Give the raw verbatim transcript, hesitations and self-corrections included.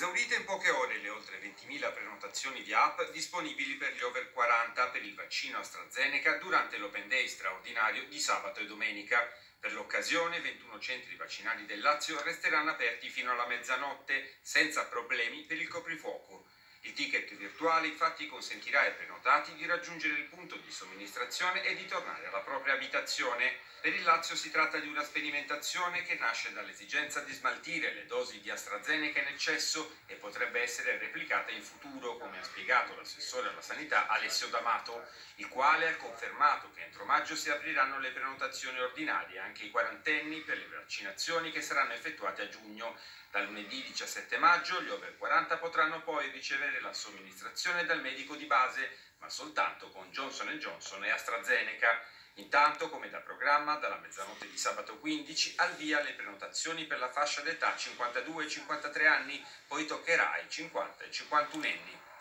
Esaurite in poche ore le oltre ventimila prenotazioni via app disponibili per gli over quaranta per il vaccino AstraZeneca durante l'Open Day straordinario di sabato e domenica. Per l'occasione ventuno centri vaccinali del Lazio resteranno aperti fino alla mezzanotte, senza problemi per il coprifuoco. Il ticket virtuale infatti consentirà ai prenotati di raggiungere il punto di somministrazione e di tornare alla propria abitazione. Per il Lazio si tratta di una sperimentazione che nasce dall'esigenza di smaltire le dosi di AstraZeneca in eccesso e potrebbe essere replicata in futuro, come ha spiegato l'assessore alla sanità Alessio D'Amato, il quale ha confermato che entro maggio si apriranno le prenotazioni ordinarie anche ai quarantenni per le vaccinazioni che saranno effettuate a giugno. Da lunedì diciassette maggio gli over quaranta potranno poi ricevere la somministrazione dal medico di base, ma soltanto con Johnson and Johnson e AstraZeneca. Intanto, come da programma, dalla mezzanotte di sabato quindici al via le prenotazioni per la fascia d'età cinquantadue cinquantatré anni, poi toccherà ai cinquanta e cinquantuno anni.